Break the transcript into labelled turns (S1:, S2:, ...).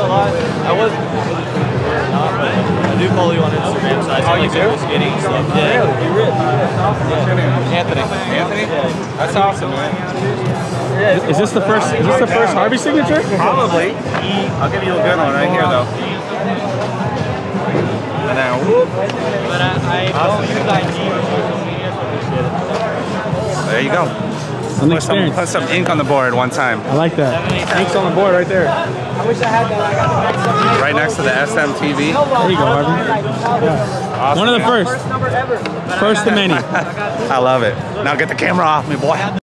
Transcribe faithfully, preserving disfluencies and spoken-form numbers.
S1: a lot. I wasn't. I do follow you on Instagram, so I see
S2: oh,
S1: like
S2: you do?
S1: skating stuff. Yeah.
S2: Really? You really? That's awesome. What's your name?
S1: Anthony.
S2: Anthony? Yeah. That's awesome, man.
S3: Yeah. Is this the first? Is this the first Harvey signature?
S2: Probably. I'll give you a good one right here, though. And now, whoop.
S1: But I, I don't use I G or social media, so appreciate it.
S2: There you go. Put some, put some ink on the board one time.
S3: I like that. Ink's on the board right there.
S4: I wish I had that. I got the next one.
S2: Right next to the S M T V.
S3: There you go, Harvey. Yeah.
S2: Awesome.
S3: One of the first.
S4: First number ever.
S3: First of many.
S2: I love it. Now get the camera off me, boy.